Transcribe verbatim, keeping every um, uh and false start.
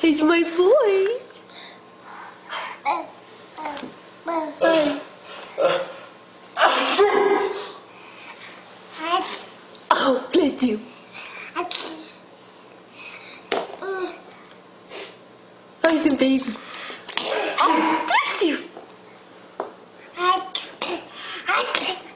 He's my boy. Oh, bless you. He's a baby. Oh, bless you.